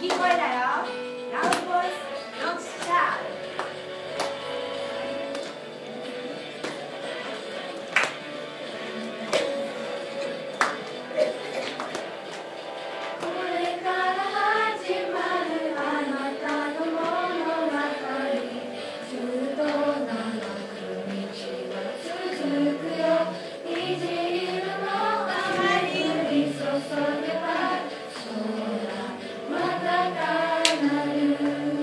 き声だよ。Loud voice, not shout. これから始まるあなたの物語、ずっと長く道は続くよ。虹色の雨に降り注げば空またなる。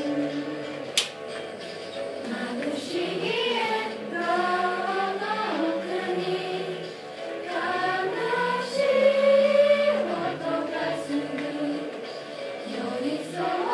眩しい笑顔の奥に悲しい音がする。寄り添う